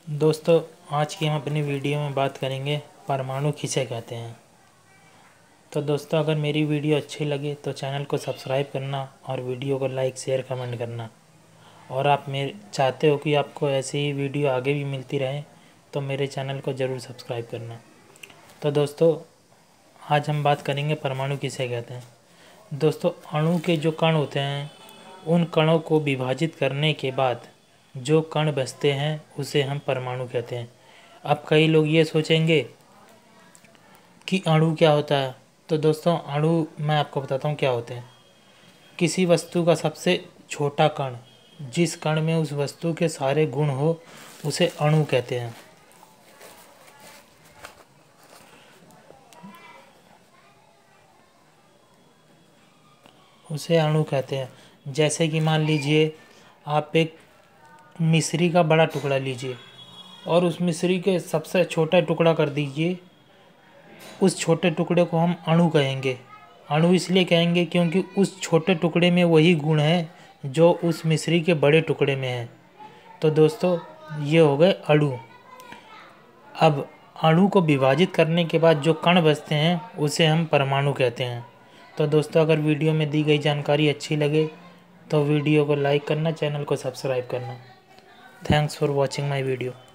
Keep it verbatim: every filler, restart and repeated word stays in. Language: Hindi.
दोस्तों, आज की हम अपनी वीडियो में बात करेंगे परमाणु किसे कहते हैं। तो दोस्तों, अगर मेरी वीडियो अच्छी लगे तो चैनल को सब्सक्राइब करना और वीडियो को लाइक शेयर कमेंट करना। और आप मेरे चाहते हो कि आपको ऐसी ही वीडियो आगे भी मिलती रहे तो मेरे चैनल को ज़रूर सब्सक्राइब करना। तो दोस्तों, आज हम बात करेंगे परमाणु किसे कहते हैं। दोस्तों, अणु के जो कण होते हैं उन कणों को विभाजित करने के बाद जो कण बचते हैं उसे हम परमाणु कहते हैं। अब कई लोग ये सोचेंगे कि अणु क्या होता है। तो दोस्तों, अणु मैं आपको बताता हूँ क्या होते हैं। किसी वस्तु का सबसे छोटा कण, जिस कण में उस वस्तु के सारे गुण हो, उसे अणु कहते हैं। उसे अणु कहते हैं। जैसे कि मान लीजिए आप एक मिश्री का बड़ा टुकड़ा लीजिए और उस मिश्री के सबसे छोटा टुकड़ा कर दीजिए। उस छोटे टुकड़े को हम अणु कहेंगे। अणु इसलिए कहेंगे क्योंकि उस छोटे टुकड़े में वही गुण है जो उस मिश्री के बड़े टुकड़े में है। तो दोस्तों, ये हो गए अणु। अब अणु को विभाजित करने के बाद जो कण बचते हैं उसे हम परमाणु कहते हैं। तो दोस्तों, अगर वीडियो में दी गई जानकारी अच्छी लगे तो वीडियो को लाइक करना, चैनल को सब्सक्राइब करना। Thanks for watching my video.